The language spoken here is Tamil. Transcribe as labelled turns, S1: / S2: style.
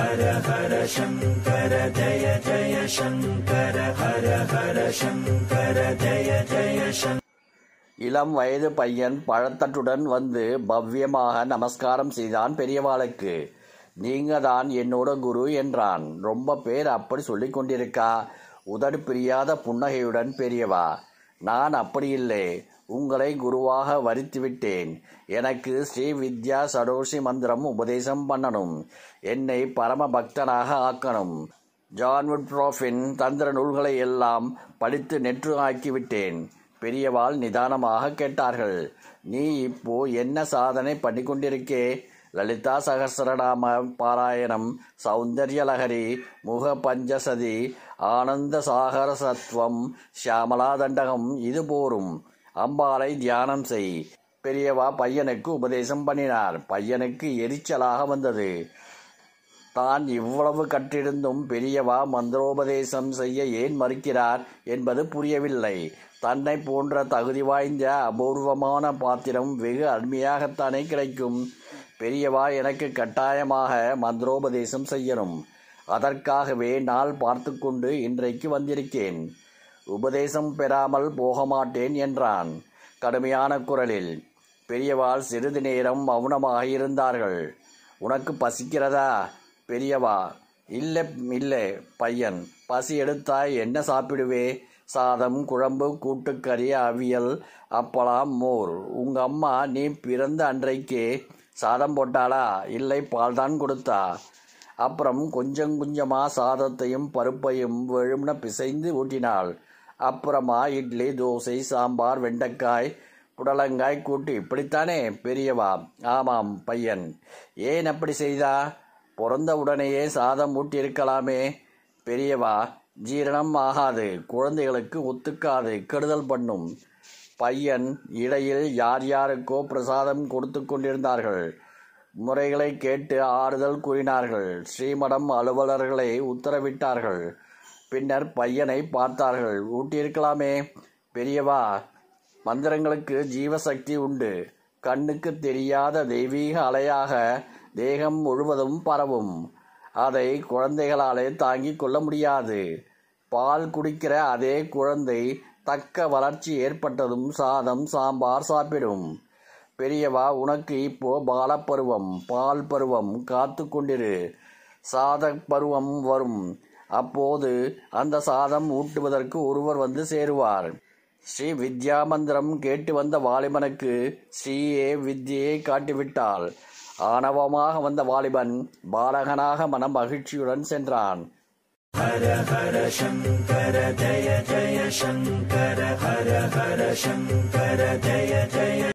S1: ஹர ஹர சங்கர ஜய ஜய சங்கர ஹர ஹர சங்கர ஜய ஜய சங்கர.
S2: இளம் வயது பையன் பழத்தட்டுடன் வந்து பவ்யமாக நமஸ்காரம் செய்தான் பெரியவாளுக்கு. நீங்க தான் என்னோட குரு என்றான். ரொம்ப பேர் அப்படி சொல்லிக் கொண்டிருக்கா. உதடு பிரியாத புன்னகையுடன் பெரியவா, நான் அப்படியில்லை, உங்களை குருவாக வரித்து விட்டேன். எனக்கு ஸ்ரீ வித்யா சடோஷி மந்திரம் உபதேசம் பண்ணணும். என்னை பரம பக்தனாக ஆக்கணும். ஜான் வுட்ராஃபின் தந்திர நூல்களை எல்லாம் படித்து நெற்று ஆக்கிவிட்டேன். பெரியவாள் நிதானமாக கேட்டார்கள். நீ இப்போ என்ன சாதனை பண்ணி கொண்டிருக்கே? லலிதா சகஸ்ரநாம பாராயணம், சௌந்தர்யலஹரி, முக பஞ்சசதி, ஆனந்த சாகர சத்வம், ஷியாமலா தண்டகம், இது போரும். அம்பாளை தியானம் செய். பெரியவா பையனுக்கு உபதேசம் பண்ணினார். பையனுக்கு எரிச்சலாக வந்தது. தான் இவ்வளவு கற்றிருந்தும் பெரியவா மந்திரோபதேசம் செய்ய ஏன் மறுக்கிறார் என்பது புரியவில்லை. தன்னை போன்ற தகுதி வாய்ந்த அபூர்வமான பாத்திரம் வெகு அருமையாகத்தானே கிடைக்கும். பெரியவா எனக்கு கட்டாயமாக மந்திரோபதேசம் செய்யணும். அதற்காகவே நாள் பார்த்து கொண்டு இன்றைக்கு வந்திருக்கேன். உபதேசம் பெறாமல் போக மாட்டேன் என்றான் கடுமையான குரலில். பெரியவாள் சிறிது நேரம் மௌனமாக இருந்தார்கள். உனக்கு பசிக்கிறதா? பெரியவா, இல்லை இல்லை பையன், பசி எடுத்தாய் என்ன சாப்பிடுவே? சாதம், குழம்பு, கூட்டுக்கறி, அவியல், அப்பளம், மோர். உங்க அம்மா நீ பிறந்த அன்றைக்கே சாதம் போட்டாளா? இல்லை, பால்தான் கொடுத்தா. அப்புறம் கொஞ்சம் கொஞ்சமாக சாதத்தையும் பருப்பையும் வெழும்ன பிசைந்து ஊட்டினாள். அப்புறமா இட்லி, தோசை, சாம்பார், வெண்டைக்காய், புடலங்காய் கூட்டு. இப்படித்தானே பெரியவா? ஆமாம் பையன். ஏன் அப்படி செய்தா? பிறந்த உடனேயே சாதம் ஊட்டியிருக்கலாமே. பெரியவா, ஜீரணம் ஆகாது, குழந்தைகளுக்கு ஒத்துக்காது, கெடுதல் பண்ணும். பையன் இடையில் யார் யாருக்கோ பிரசாதம் கொடுத்து கொண்டிருந்தார்கள். முறைகளை கேட்டு ஆறுதல் கூறினார்கள். ஸ்ரீமடம் அலுவலர்களை உத்தரவிட்டார்கள். பின்னர் பையனை பார்த்தார்கள். ஊட்டியிருக்கலாமே. பெரியவா, மந்திரங்களுக்கு ஜீவசக்தி உண்டு. கண்ணுக்கு தெரியாத தெய்வீக அலையாக தேகம் முழுவதும் பரவும். அதை குழந்தைகளாலே தாங்கிக் கொள்ள முடியாது. பால் குடிக்கிற அதே குழந்தை தக்க வளர்ச்சி ஏற்பட்டதும் சாதம், சாம்பார் சாப்பிடும். பெரியவா, உனக்கு இப்போ பாலப்பருவம், பால் பருவம் காத்து கொண்டிரு. சாத பருவம் வரும். அப்போது அந்த சாதம் ஊட்டுவதற்கு ஒருவர் வந்து சேருவார். ஸ்ரீ வித்யா மந்திரம் கேட்டு வந்த வாலிபனுக்கு ஸ்ரீயே வித்யை காட்டிவிட்டாள். ஆணவமாக வந்த வாலிபன் பாலகனாக மன மகிழ்ச்சியுடன் சென்றான்.
S1: ஹர ஹர சங்கர ஜய ஜய சங்கர ஹர ஹர சங்கர ஜய ஜய